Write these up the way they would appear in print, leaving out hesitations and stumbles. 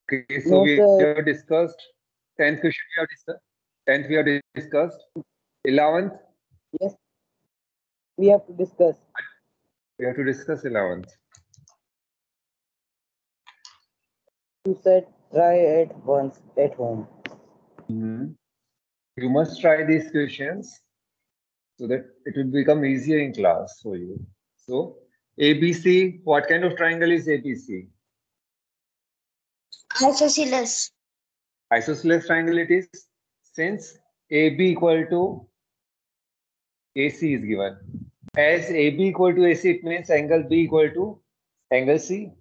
Okay, so No, we sir. have discussed 10th question. We have discussed 10th. We have discussed 11th. Yes, we have to discuss. We have to discuss 11th. You said try it once at home. You must try these questions so that it will become easier in class for you. So, ABC. What kind of triangle is ABC? Isosceles. Isosceles triangle it is, since AB equal to AC is given. As AB equal to AC, it means angle B equal to angle C.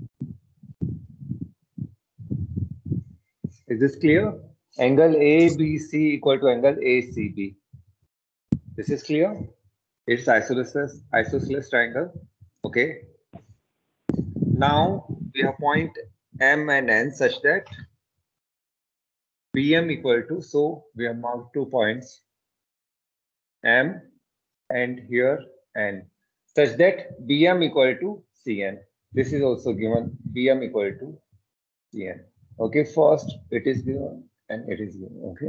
Is this clear? Angle ABC equal to angle ACB. This is clear? It's isosceles triangle. Okay. Now we have point M and N such that BM equal to, so we have marked 2 points M and here N, such that BM equal to CN. This is also given, BM equal to CN. Okay, first it is given and it is given. Okay.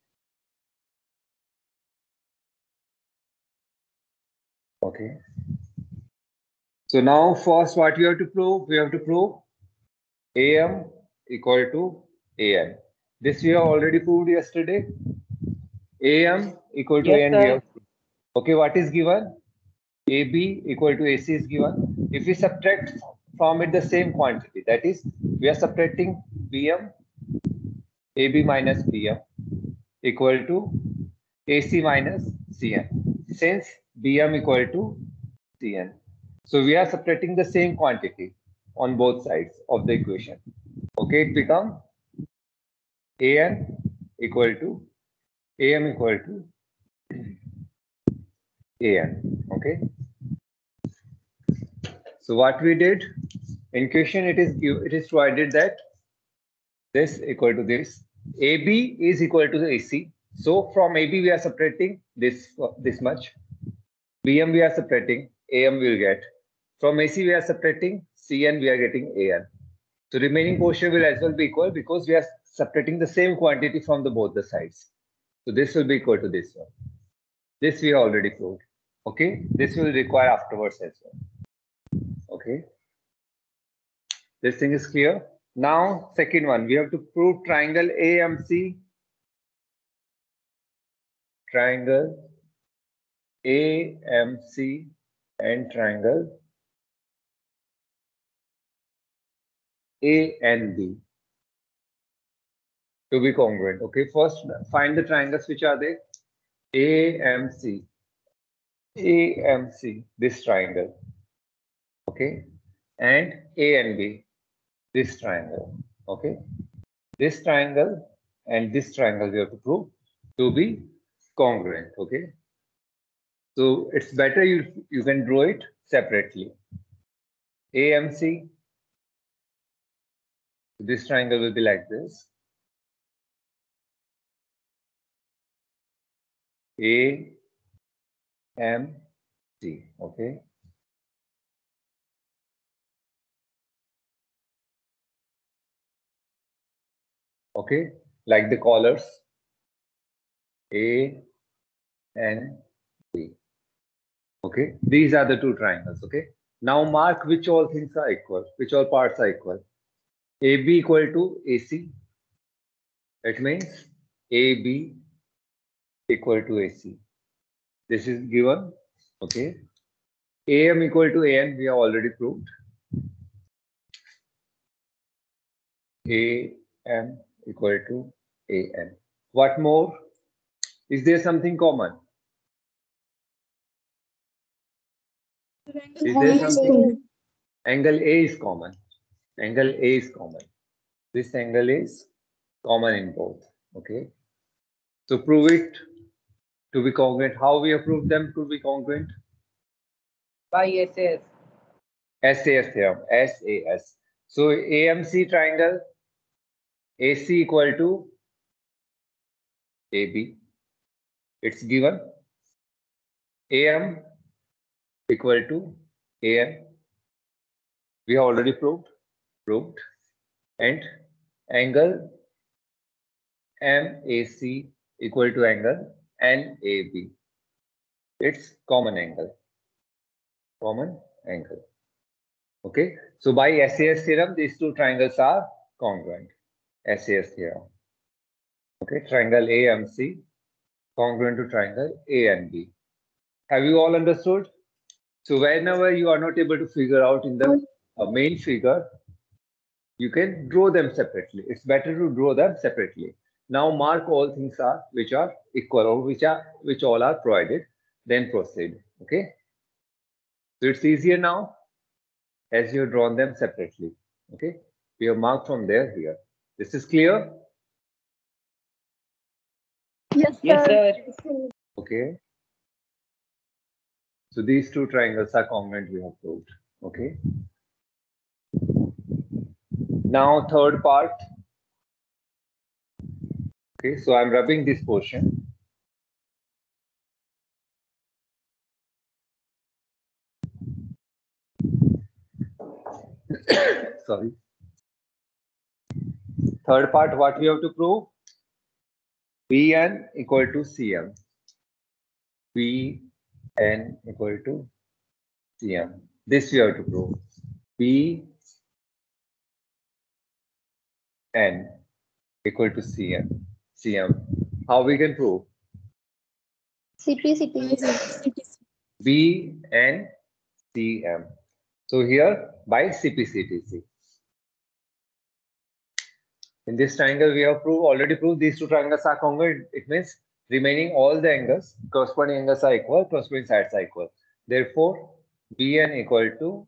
Okay. So now first what we have to prove? We have to prove AM equal to AN. This we have already proved yesterday. AM equal to Yes, AN we sir. have. Okay, what is given? AB equal to AC is given. If we subtract from it the same quantity, that is, we are subtracting BM, AB minus BM equal to AC minus CN. Since BM equal to CN. So we are subtracting the same quantity on both sides of the equation. Okay, it becomes AN equal to AM equal to AN. Okay. So what we did in question, it is provided that this equal to this. AB is equal to the AC. So from AB we are subtracting this much. BM we are subtracting, AM we will get. From AC we are subtracting, CN we are getting AN. So remaining portion will as well be equal because we are subtracting the same quantity from both the sides. So this will be equal to this one. This we already proved. Okay, this will require afterwards as well. Okay, this thing is clear. Now second one, we have to prove triangle AMC. Triangle AMC and triangle ANB to be congruent. Okay, first find the triangles which are there. AMC, AMC, this triangle. Okay, and ANB, this triangle. Okay, this triangle and this triangle we have to prove to be congruent. Okay, so it's better you can draw it separately. AMC, this triangle will be like this. AMC, okay. Okay, like the colors A and B. Okay, these are the two triangles. Okay, now mark which all things are equal, which all parts are equal. AB equal to AC. It means AB equal to AC. This is given. Okay, AM equal to AN, we have already proved. AM equal to AN. What more? Is there something common? Is there something? Angle A is common. Angle A is common. This angle is common in both. Okay. So prove it to be congruent. How we have proved them to be congruent? By SAS. SAS theorem. SAS. So AMC triangle, AC equal to AB. It's given. AM equal to AN. We have already proved. And angle MAC equal to angle NAB. It's common angle. Common angle. Okay. So by SAS theorem, these two triangles are congruent. SAS theorem. Okay. Triangle AMC congruent to triangle A and B. Have you all understood? So whenever you are not able to figure out in the main figure, you can draw them separately. It's better to draw them separately. Now mark all things are which are equal or which all are provided. Then proceed. Okay. So it's easier now as you have drawn them separately. Okay. We have marked from there here. This is clear? Yes, sir. Okay. So these two triangles are congruent, we have proved. Okay. Now third part. Okay, so I'm rubbing this portion. Sorry. Third part, what we have to prove? Bn equal to Cm. Bn equal to Cm. This we have to prove. Bn equal to Cm. How we can prove? CP. Bn Cm. So here by CP/CTC. In this triangle, we have already proved these two triangles are congruent. It means remaining all the angles, corresponding angles are equal, corresponding sides are equal. Therefore, Bn equal to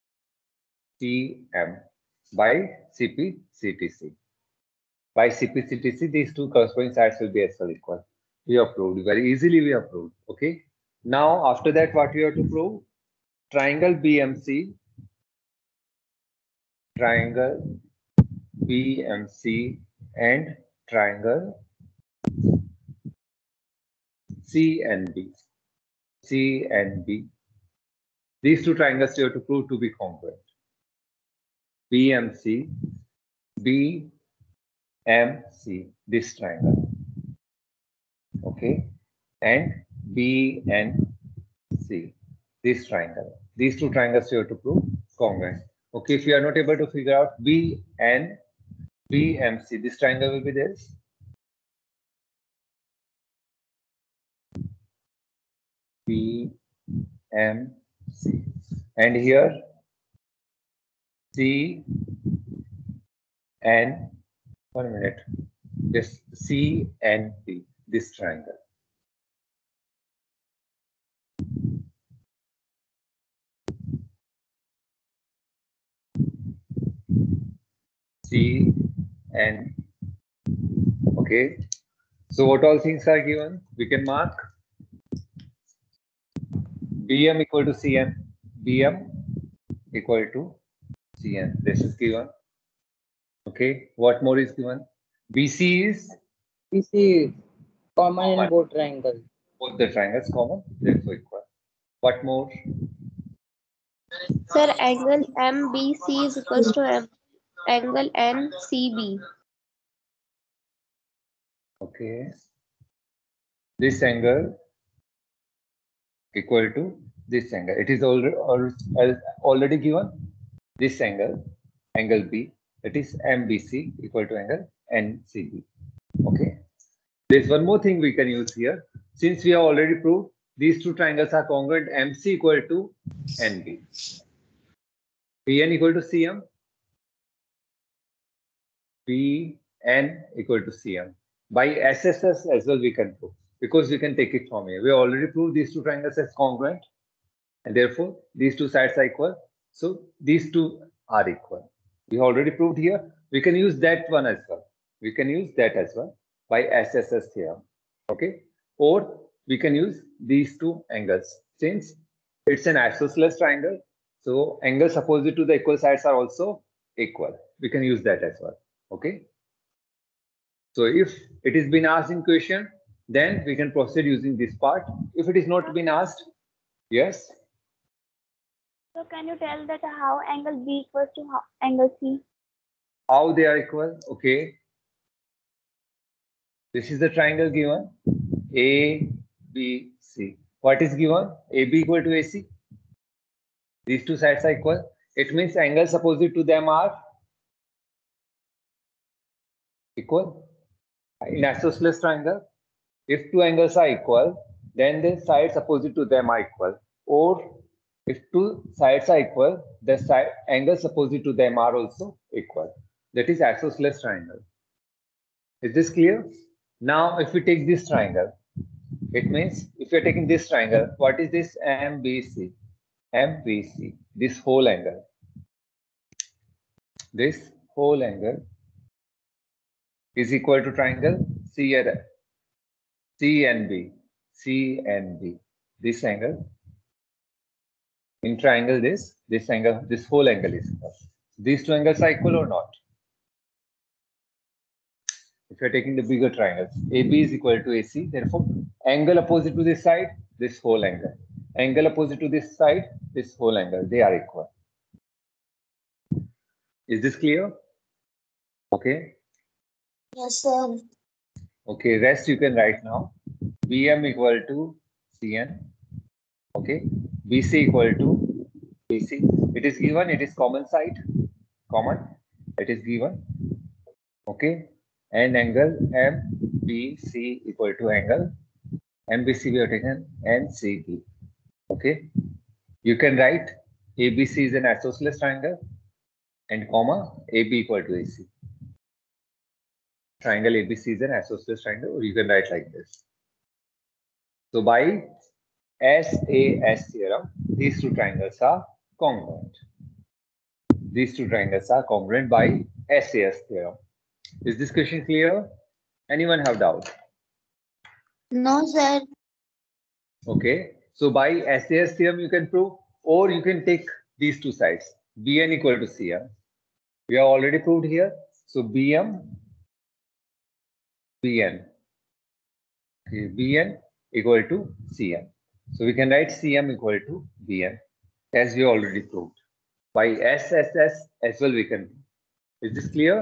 Cm by CP/CTC. By CP/CTC, these two corresponding sides will be as well equal. We have proved very easily. We have proved. Okay. Now, after that, what we have to prove? Triangle BMC. Triangle BMC and triangle CNB. CNB. These two triangles you have to prove to be congruent. BMC, BMC, this triangle. Okay. And BNC, this triangle. These two triangles you have to prove congruent. Okay, if you are not able to figure out BN, BMC, this triangle will be this. BMC. And here C and 1 minute. This C and P, this triangle. C and okay. So what all things are given? We can mark BM equal to CN. BM equal to CN. This is given. Okay. What more is given? BC is BC common in both triangles. both the triangles common, therefore equal. What more? Sir, angle MBC is equals to angle NCB. Okay. This angle equal to this angle. It is already given. This angle, angle B, that is MBC equal to angle NCB. Okay. There's one more thing we can use here. Since we have already proved these two triangles are congruent, MC equal to NB. Bn equal to Cm. Bn equal to Cm. By SSS as well we can prove, because we can take it from here. We already proved these two triangles as congruent, and therefore these two sides are equal. So these two are equal. We already proved here. We can use that one as well. We can use that as well by SSS theorem. Okay. Or we can use these two angles. Since it's an isosceles triangle, so angles opposite to the equal sides are also equal. We can use that as well. Okay. So if it is been asked in question, then we can proceed using this part. If it is not been asked, yes. So can you tell that how angle B equals to angle C? How they are equal? Okay. This is the triangle given A, B, C. What is given? AB equal to AC. These two sides are equal. It means angles opposite to them are equal. In isosceles triangle, if two angles are equal, then the sides opposite to them are equal. Or if two sides are equal, the angles opposite to them are also equal. That is isosceles triangle. Is this clear? Now, if we take this triangle, it means if you're taking this triangle, what is this? MBC. MBC. This whole angle. This whole angle is equal to triangle CNB. CNB. This angle. In triangle, this angle, this whole angle is equal. These two angles are equal or not? If you're taking the bigger triangles, AB is equal to AC, therefore angle opposite to this side, this whole angle. Angle opposite to this side, this whole angle, they are equal. Is this clear? Okay. Yes, sir. Okay, rest you can write now. BM equal to CN. Okay. BC equal to BC. It is given, it is common side. Common. It is given. Okay. And angle MBC equal to angle MBC we have taken NCB. Okay. You can write ABC is an isosceles triangle and comma AB equal to AC. Triangle ABC is an isosceles triangle, or you can write like this. So by SAS theorem, these two triangles are congruent. These two triangles are congruent by SAS theorem. Is this question clear? Anyone have doubt? No, sir. Okay. So by SAS theorem you can prove, or you can take these two sides. BN equal to CM. We have already proved here. So BN. Okay, BN equal to CM. So we can write CM equal to BN as we already proved. By SSS as well we can. Is this clear?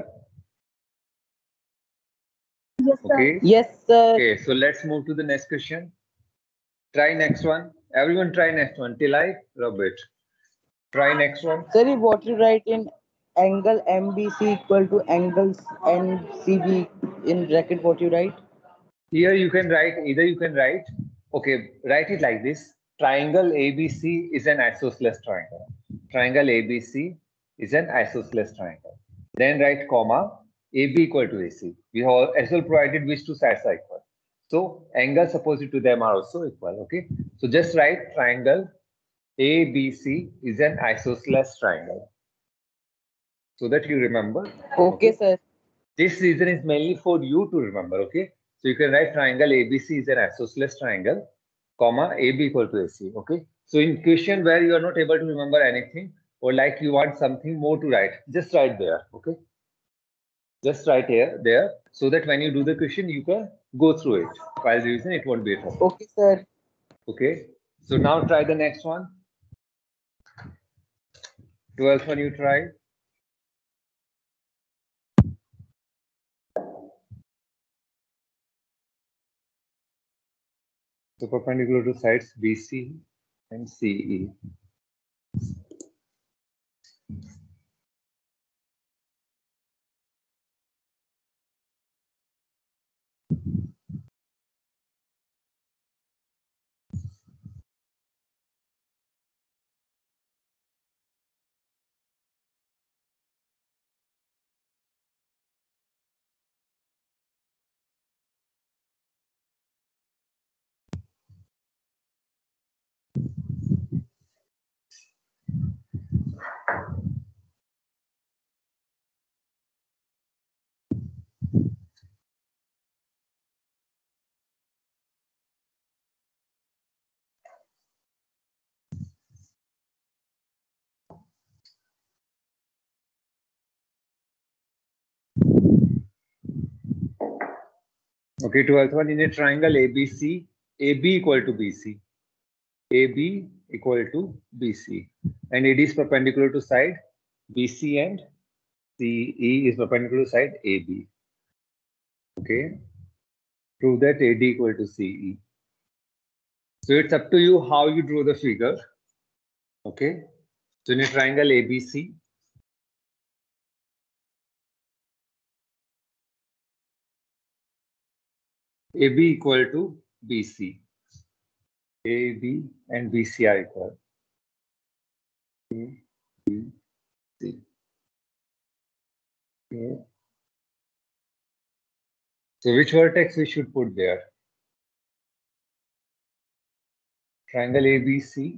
Yes, sir. Okay. Yes, sir. Okay, so let's move to the next question. Try next one. Everyone try next one till I rub it. Try next one. Sir, what you write in angle MBC equal to angles NCB in bracket, what you write? Here you can write, either you can write, okay, write it like this. Triangle ABC is an isosceles triangle. Triangle ABC is an isosceles triangle. Then write comma, AB equal to AC. We have as well provided which two sides are equal. So angles opposite to them are also equal, okay? So just write triangle ABC is an isosceles triangle. So that you remember. Okay, sir. This reason is mainly for you to remember, okay? So you can write triangle ABC is an isosceles triangle, comma, AB equal to AC, okay? So in question where you are not able to remember anything, or like you want something more to write, just write there, okay? Just write here, there, so that when you do the question, you can go through it. While revision, it won't be a trouble. Okay, sir. Okay? So now try the next one. 12th one you try. So perpendicular to sides BC and CE. Okay, 12th one, in a triangle ABC, AB equal to BC. AB equal to BC. And AD is perpendicular to side BC and CE is perpendicular to side AB. Okay. Prove that AD equal to CE. So it's up to you how you draw the figure. Okay. So in a triangle ABC, AB equal to BC. AB and BC are equal. A, B, C. Okay. So which vertex we should put there? Triangle ABC,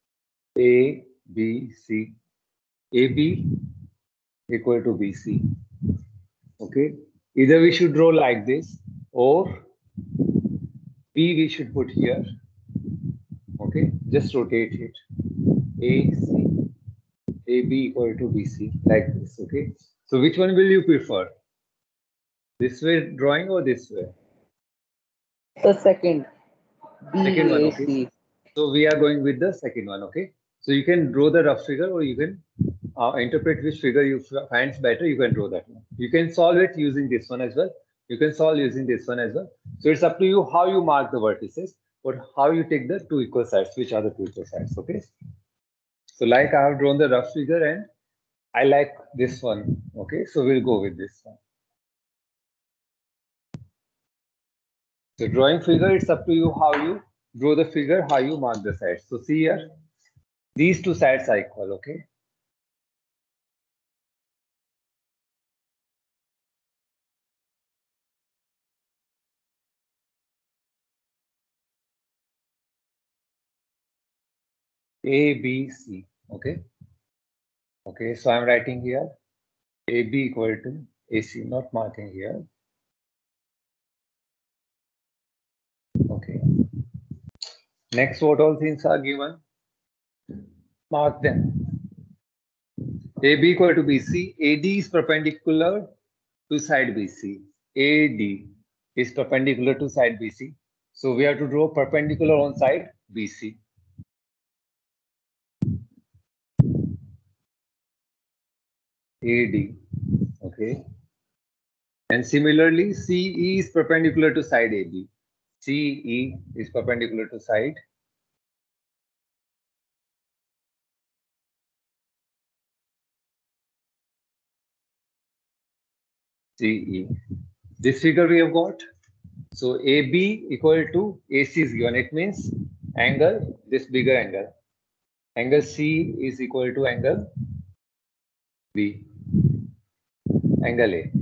ABC, AB equal to BC. Okay. Either we should draw like this, or B we should put here. Okay. Just rotate it. AC, AB equal to BC, like this. Okay. So which one will you prefer? This way drawing or this way? The second. Second one, BAC. okay. So we are going with the second one, okay. So you can draw the rough figure, or you can interpret which figure you find better. You can draw that one. You can solve it using this one as well. You can solve using this one as well. So it's up to you how you mark the vertices, or how you take the two equal sides. Which are the two equal sides, okay. So like I have drawn the rough figure, and I like this one, okay. So we'll go with this one. So drawing figure, it's up to you how you draw the figure, how you mark the sides. So see here, these two sides are equal, okay. A, B, C, okay. Okay, so I'm writing here AB equal to AC, not marking here. Okay. Next, what all things are given? Mark them. AB equal to BC. AD is perpendicular to side BC. AD is perpendicular to side BC. So we have to draw perpendicular on side BC. AD. Okay. And similarly, CE is perpendicular to side AB. CE is perpendicular to side CE. This figure we have got. So AB equal to AC is given. It means angle, this bigger angle. Angle C is equal to angle B. Angle A.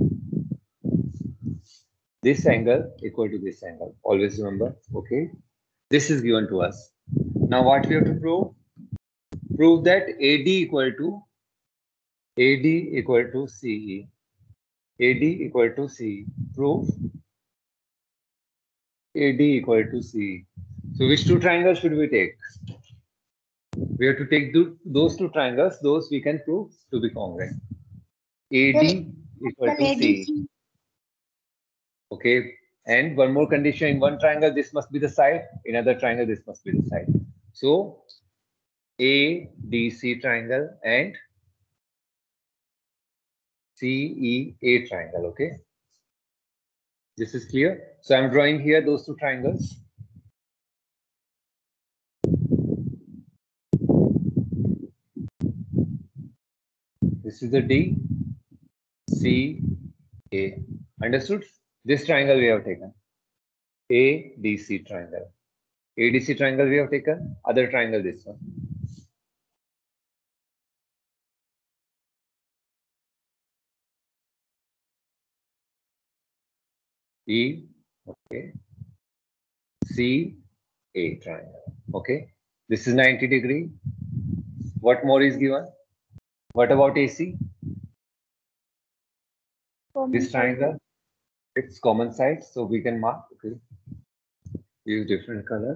This angle equal to this angle. Always remember. Okay. This is given to us. Now what we have to prove? Prove that AD equal to CE. AD equal to CE. Prove AD equal to CE. So which two triangles should we take? We have to take those two triangles. Those we can prove to be congruent. AD equal to CE. Okay. And one more condition, in one triangle, this must be the side. In another triangle, this must be the side. So ADC triangle and CEA triangle. Okay. This is clear. So I'm drawing here those two triangles. This is the D, C, A. Understood? This triangle we have taken. ADC triangle. ADC triangle we have taken. Other triangle, this one. E, okay. C, A triangle. Okay. This is 90 degree. What more is given? What about AC? This triangle, it's common side, so we can mark. Okay. Use different color.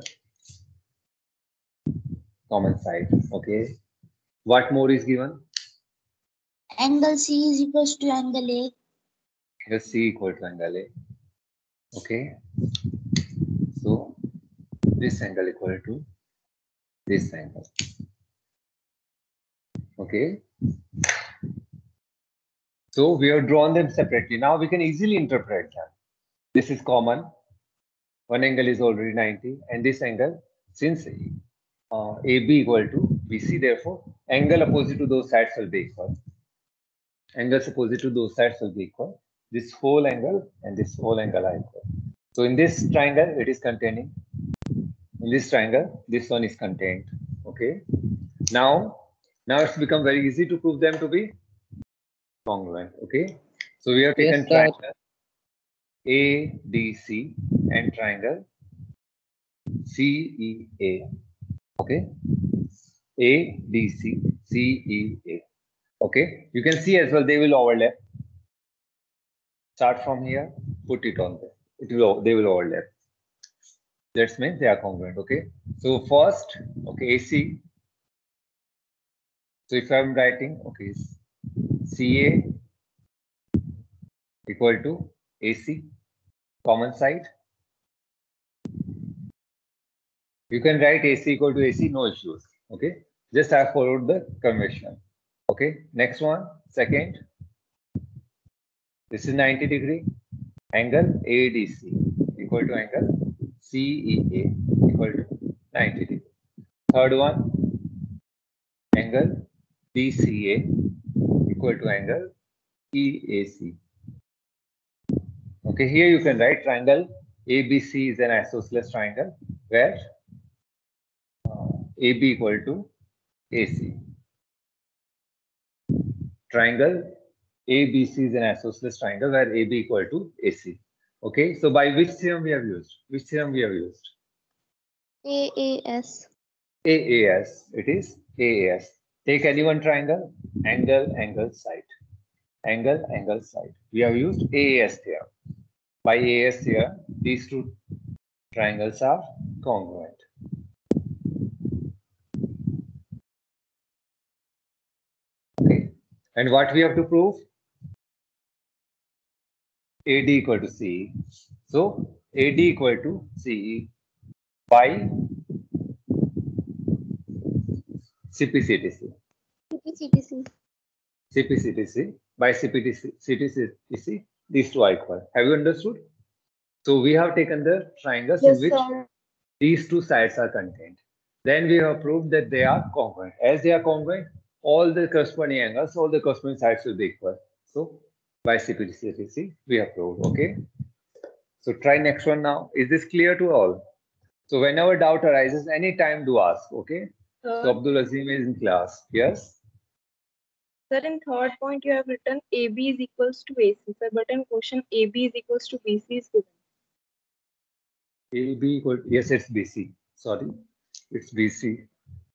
Common side. Okay. What more is given? Angle C is equals to angle A. Angle C equal to angle A. Okay. So this angle equal to this angle. Okay. So we have drawn them separately. Now we can easily interpret them. This is common. One angle is already 90, and this angle, since AB equal to BC, therefore angle opposite to those sides will be equal. Angles opposite to those sides will be equal. This whole angle and this whole angle are equal. So in this triangle, it is containing. In this triangle, this one is contained. Okay. Now it's become very easy to prove them to be congruent. Okay. So we have taken Yes, sir. triangle ADC and triangle CEA. Okay. ADC CEA. Okay. You can see as well they will overlap. Start from here, put it on there. They will overlap. That means they are congruent. Okay. So first, okay, AC. So if I'm writing, okay, CA equal to AC, common side. You can write AC equal to AC, no issues. Okay. Just I followed the convention. Okay. Next one, second. This is 90 degree. Angle ADC equal to angle CEA equal to 90 degree. Third one, angle DCA equal to angle EAC. Okay, here you can write triangle ABC is an isosceles triangle where AB equal to AC. Triangle ABC is an isosceles triangle where AB equal to AC. Okay, so by which theorem we have used? Which theorem we have used? AAS. AAS. It is AAS. Take any one triangle, angle, angle, side. Angle, angle, side. We have used AAS theorem. By AAS theorem, these two triangles are congruent. Okay. And what we have to prove? AD equal to CE. So AD equal to CE by CPCTC. CPCTC by CPCTC. These two are equal. Have you understood? So we have taken the triangles in which these two sides are contained. Then we have proved that they are congruent. As they are congruent, all the corresponding angles, all the corresponding sides will be equal. So by CPCTC, we have proved. Okay. So try next one now. Is this clear to all? So whenever doubt arises, anytime do ask. Okay. So Abdul Azim is in class. Yes. Sir, in third point, you have written AB is equals to AC, sir, but in question AB is equals to BC is given. AB equal, yes, it's BC. Sorry, it's BC.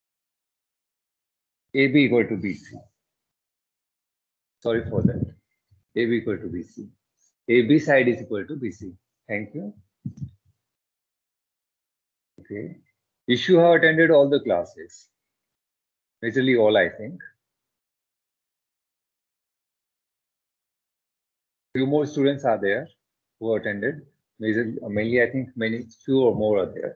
AB equal to BC. Sorry for that. AB equal to BC. AB side is equal to BC. Thank you. Okay. Issue have attended all the classes. Majorly all, I think. Few more students are there who attended. Mainly, I think few or more are there.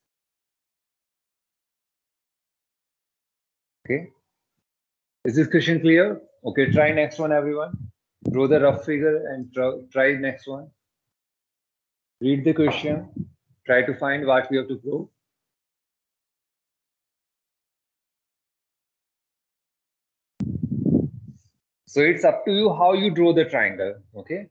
Okay. Is this question clear? Okay, try next one, everyone. Draw the rough figure and try next one. Read the question. Try to find what we have to prove. So it's up to you how you draw the triangle. Okay.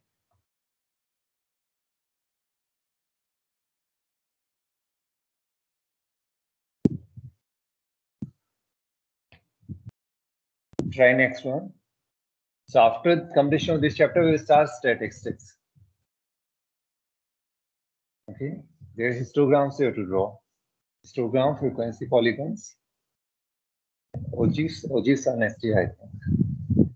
Try next one. So after completion of this chapter, we will start statistics. Okay. There are histograms you have to draw. Histogram, frequency, polygons. OGs are next year, I think.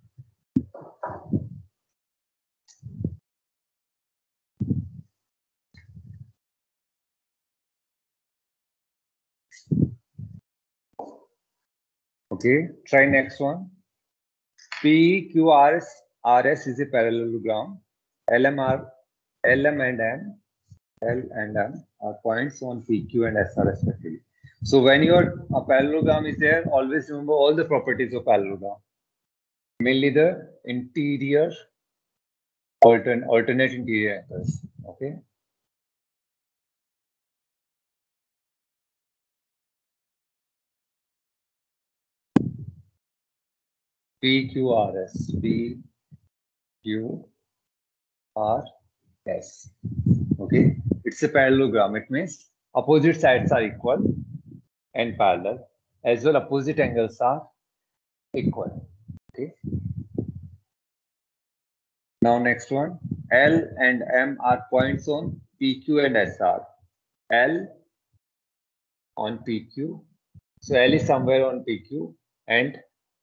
Okay, try next one. PQRS is a parallelogram. LM and M are points on PQ and SR respectively. So when your parallelogram is there, always remember all the properties of parallelogram. Mainly the interior alternate interior angles. Okay. PQRS. PQRS. Okay. It's a parallelogram. It means opposite sides are equal and parallel. As well, opposite angles are equal. Okay. Now next one. L and M are points on PQ and SR. L on PQ. So L is somewhere on PQ and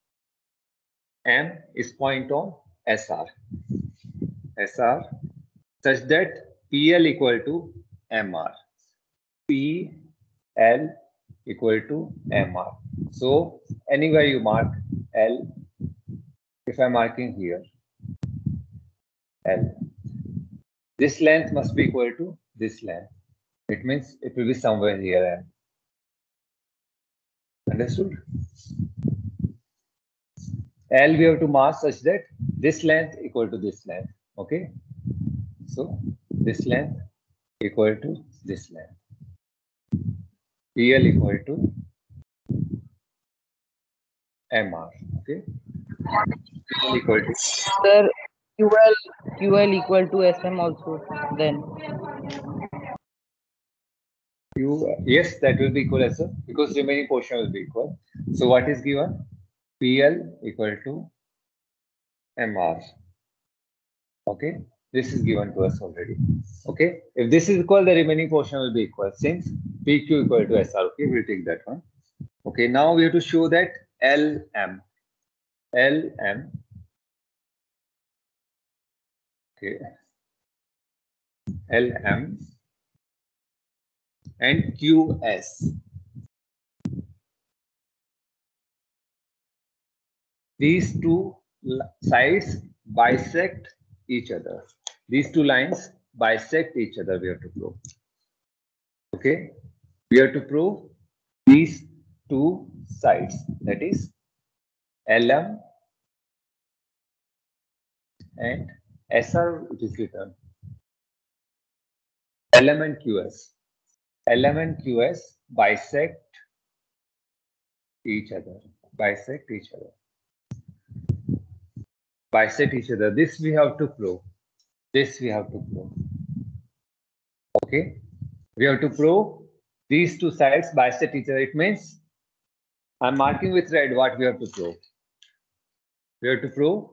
M is point on SR. SR such that PL equal to MR. PL equal to MR. So anywhere you mark L, if I'm marking here, L, this length must be equal to this length. It means it will be somewhere here. M. Understood? L we have to mark such that this length equal to this length. Okay. So this length equal to this length. PL equal to MR. Okay. PL equal to Sir, QL equal to SM also then. yes, that will be equal as well because remaining portion will be equal. So what is given? PL equal to MR. Okay. This is given to us already. Okay. If this is equal, the remaining portion will be equal. Since PQ equal to SR. Okay. We'll take that one. Okay. Now we have to show that LM. LM. Okay. LM and QS. These two sides bisect each other. These two lines bisect each other. We have to prove. Okay. We have to prove these two sides. That is LM and SR, it is written. LM and QS. LM and QS bisect each other. Bisect each other. Bisect each other. This we have to prove. This we have to prove. Okay. We have to prove these two sides bisect each other. It means I'm marking with red what we have to prove. We have to prove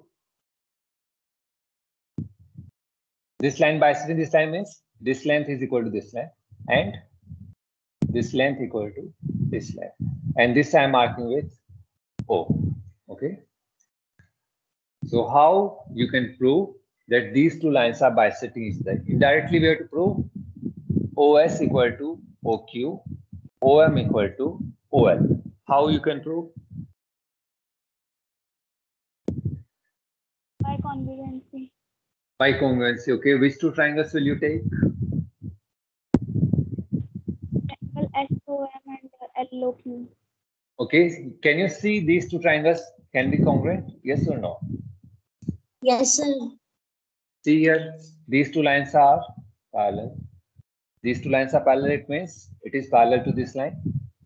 this line bisecting this line means this length is equal to this length and this length equal to this length. And this I'm marking with O. Okay. So how you can prove that these two lines are bisecting each other? Indirectly we have to prove OS equal to OQ, OM equal to OL. How you can prove? By congruency. By congruency. Okay. Which two triangles will you take? Angle SOM and LOQ. Okay. Can you see these two triangles can be congruent? Yes or no? Yes, sir. See here, these two lines are parallel. These two lines are parallel. It means it is parallel to this line.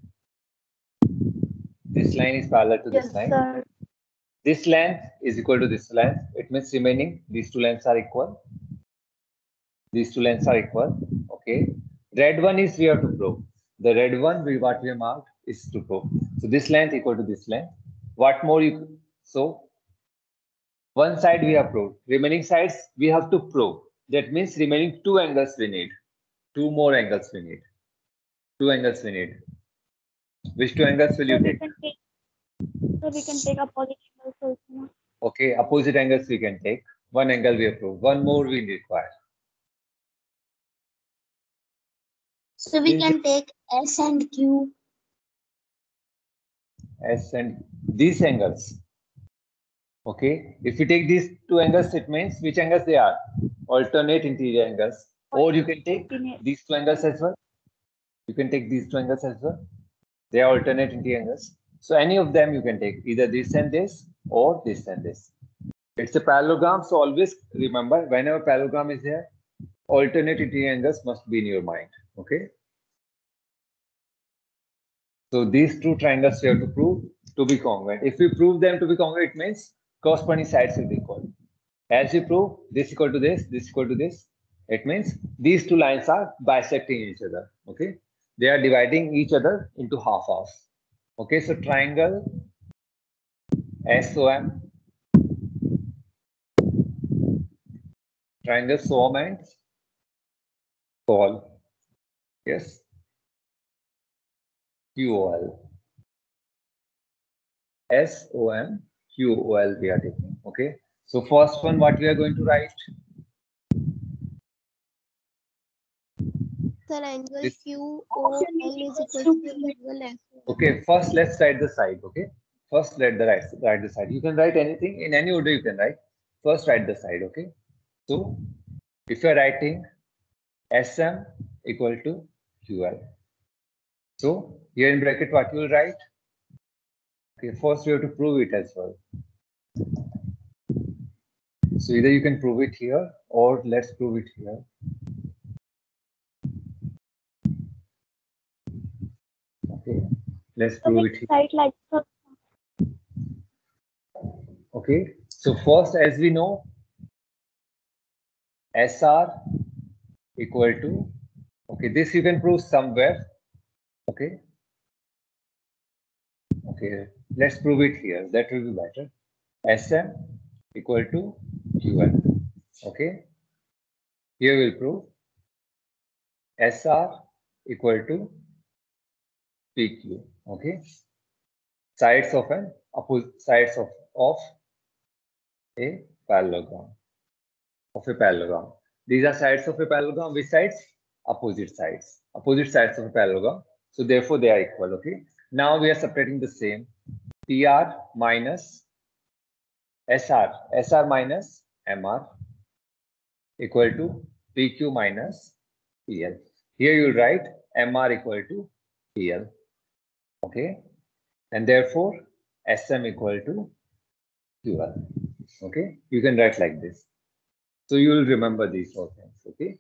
This line is parallel to this line. Sir. This length is equal to this length. It means remaining these two lengths are equal. These two lengths are equal. Okay. Red one is we have to prove. The red one what we have marked is to prove. So this length equal to this length. What more you so one side we have proved. Remaining sides we have to prove. That means remaining two angles we need. Two more angles we need. Two angles we need. Which two angles will you take? So we can take opposite angles also. Okay, opposite angles we can take. One angle we have proved. One more we require. So we can take S and Q. S and these angles. Okay, if you take these two angles, it means which angles they are? Alternate interior angles. Or you can take these two angles as well. You can take these two angles as well. They are alternate interior angles. So any of them you can take, either this and this or this and this. It's a parallelogram, so always remember whenever parallelogram is here, alternate interior angles must be in your mind. Okay. So these two triangles you have to prove to be congruent. If we prove them to be congruent, it means corresponding sides will be equal. As you prove this equal to this equal to this, it means these two lines are bisecting each other. Okay, they are dividing each other into halves. Okay, so triangle SOM, triangle SOM and COL. Yes, QOL. SOM, QOL we are taking. Okay, so first one, what we are going to write? Sir, angle This- QOL is equal to angle S. Okay, first let's write the side. Okay, first write the side. You can write anything in any order you can write. First write the side. Okay, so if you are writing SM equal to QL, so here in bracket what you will write? Okay, first we have to prove it as well. So either you can prove it here or let's prove it here. Okay, let's prove it here. Right, like so. Okay, so first, as we know, SR equal to, okay, this you can prove somewhere. Okay, okay, let's prove it here. That will be better. SM equal to QL. Okay, here we'll prove SR equal to PQ. Okay, sides of an opposite sides of a parallelogram. These are sides of a parallelogram. Which sides? Opposite sides. Opposite sides of a parallelogram. So therefore they are equal. Okay. Now we are separating the same. PR minus SR. SR minus MR equal to PQ minus PL. Here you write MR equal to PL. Okay. And therefore SM equal to QL. Okay. You can write like this. So you will remember these four things. Okay.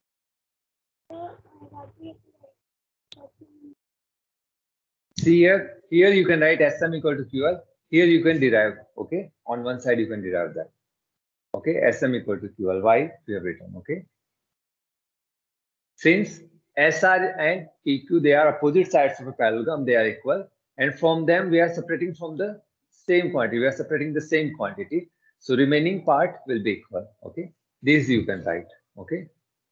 See here you can write SM equal to QL. Here you can derive. Okay. On one side you can derive that. Okay. SM equal to QL. Why? We have written. Okay. Since SR and PQ, they are opposite sides of a parallelogram. They are equal. And from them, we are separating from the same quantity. We are separating the same quantity. So remaining part will be equal. Okay. This you can write. Okay.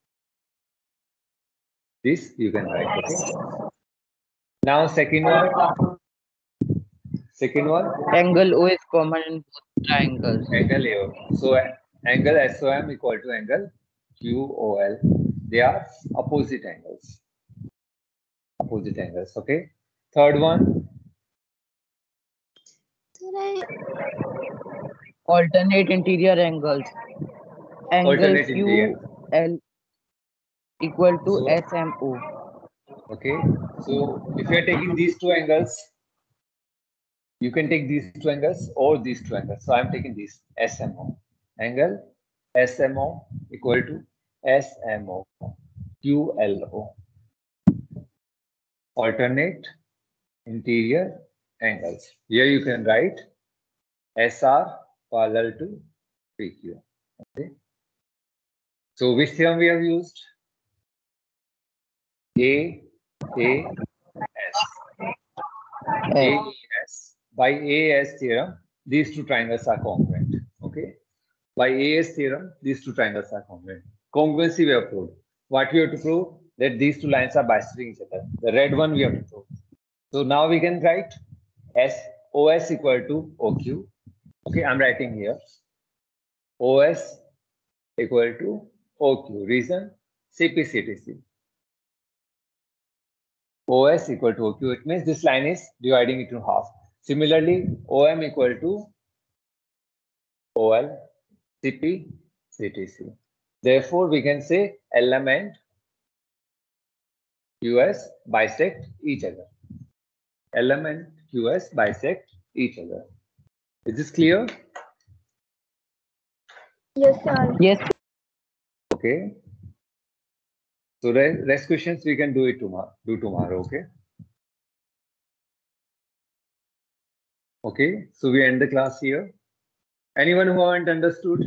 This you can write. Okay. Now second one. Second one. Angle O is common in both triangles. Angle AO. So angle SOM equal to angle QOL. They are opposite angles. Opposite angles. Okay. Third one. Sir, Alternate interior angles. Angle Alternate interior. QL equal to So- SMO. Okay. So if you are taking these two angles, you can take these two angles or these two angles. So I'm taking this SMO. Angle SMO equal to SMO QLO. Alternate interior angles. Here you can write SR parallel to PQ. Okay. So which theorem we have used? AAS. AAS. By AAS theorem, these two triangles are congruent. Okay. By AAS theorem, these two triangles are congruent. Congruency we have proved. What we have to prove? That these two lines are bisecting each other. The red one we have to prove. So now we can write OS equal to OQ. Okay, I'm writing here. OS equal to OQ. Reason? CP/CTC. OS equal to OQ. It means this line is dividing it into half. Similarly, OM equal to OL, CP, CTC. Therefore, we can say LM and QS bisect each other. LM and QS bisect each other. Is this clear? Yes, sir. Yes. Okay. So rest questions we can do it tomorrow. Okay. Okay. So we end the class here. Anyone who haven't understood?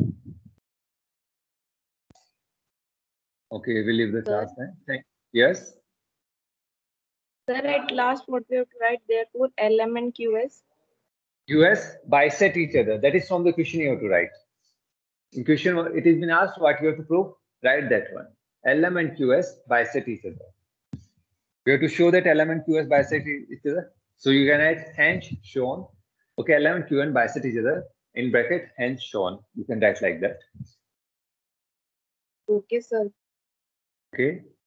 Okay, we leave the Sir. class then. Yes. Sir, at last, what we have to write, therefore, LM and QS. QS bisect each other. That is from the question you have to write. In question, it has been asked what you have to prove. Write that one. LM and QS bisect each other. We have to show that LM and QS bisect each other. So you can write hence shown. Okay, LM and QN bisect each other. In bracket, hence shown. You can write like that. Okay, sir. Okay.